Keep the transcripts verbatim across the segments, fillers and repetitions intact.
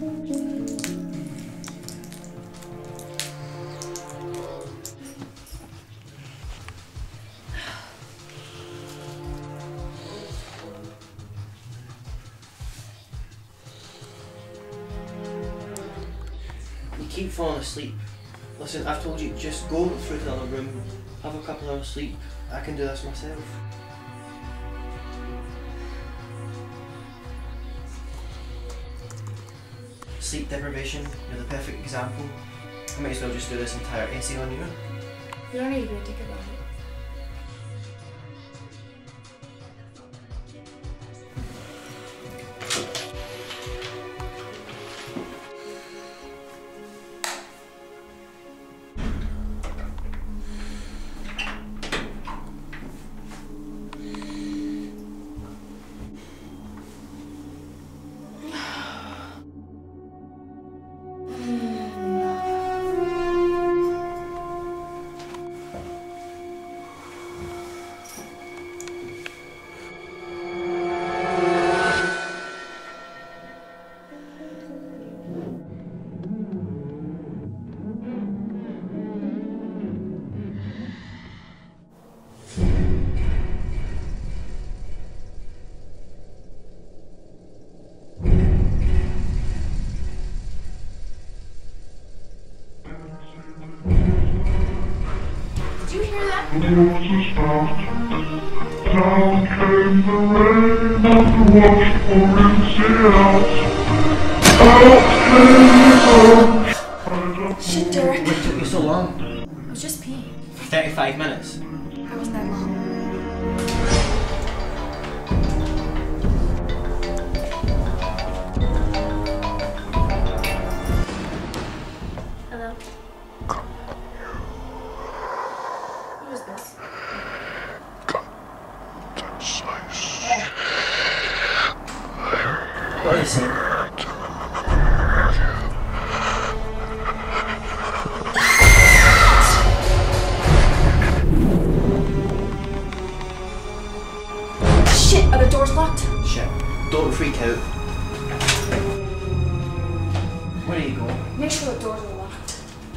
You keep falling asleep. Listen, I've told you, just go through to the other room, have a couple hours sleep. I can do this myself. Sleep deprivation, you're the perfect example. I might as well just do this entire essay on you. You don't need to be a dick about it. Down came the rain and washed Orency out. Out came the sun. Shit, Derek. What took you so long? I was just peeing. For thirty-five minutes? It wasn't that long. Hello? Who is this? What are you saying? Shit, are the doors locked? Shit, don't freak out. Where are you going? Make sure the doors are locked.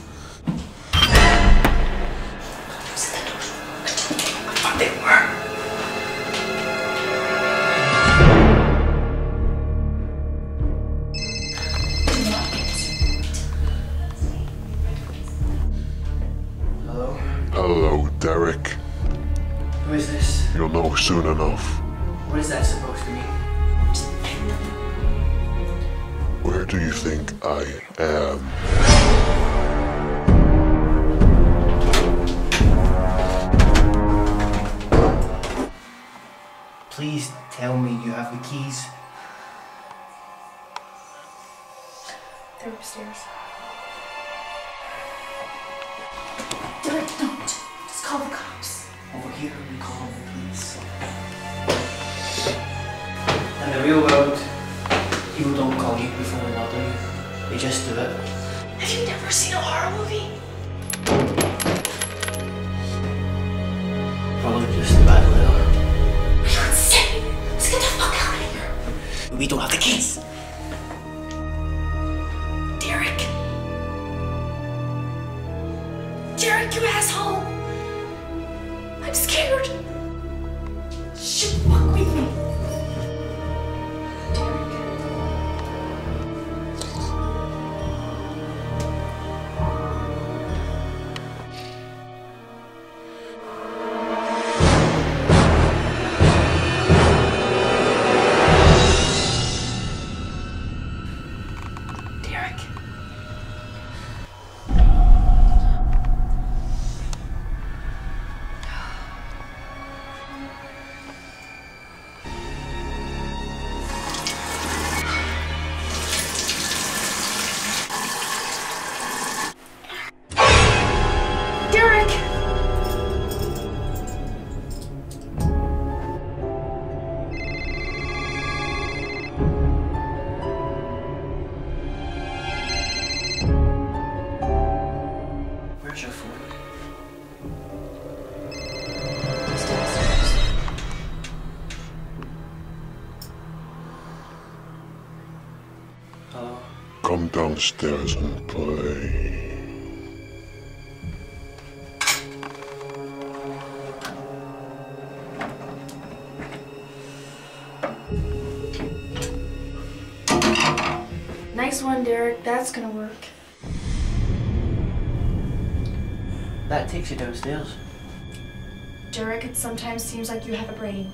But they were. Hello? Hello, Derek. Who is this? You'll know soon enough. What is that supposed to mean? Where do you think I am? Please tell me you have the keys. They're upstairs. Derek, don't. Just call the cops. Over here, we call the police. In the real world, people don't call you before they murder you. They just do it. Have you never seen a horror movie? Probably just a bad letter. Are you insane? Let's get the fuck out of here. We don't have the keys. Derek. Derek, you asshole. I'm scared. Shit, fuck with me. Derek. Derek. Derek! Where's your phone? It's downstairs. Hello? come downstairs and play. Nice one, Derek. That's gonna work. That takes you downstairs. Derek, it sometimes seems like you have a brain.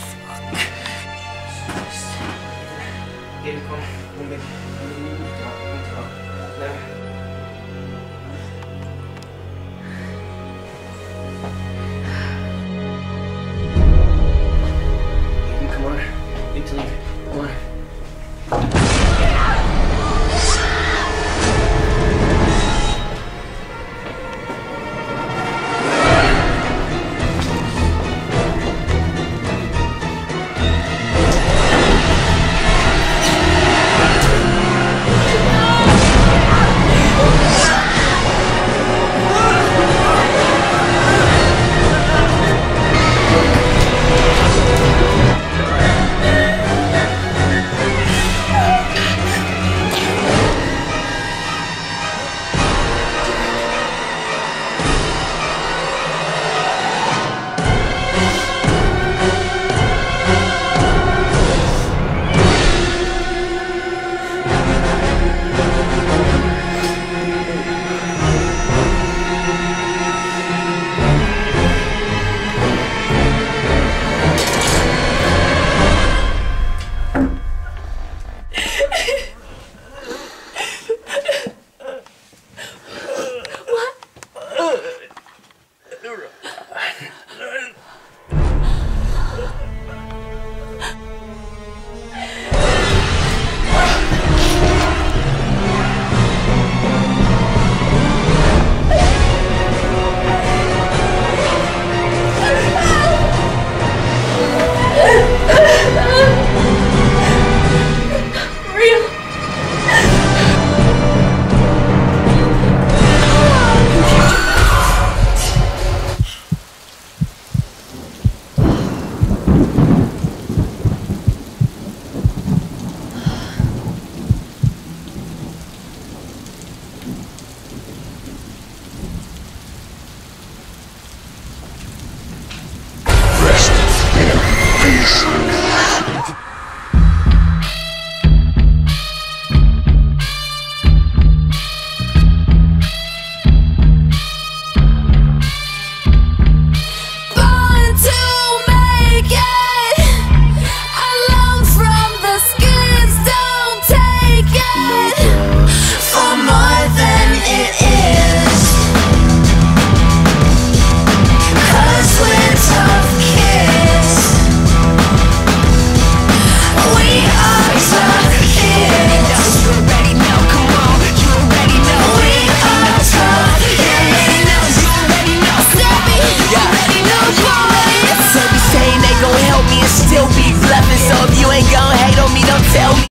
Here we come. Come back.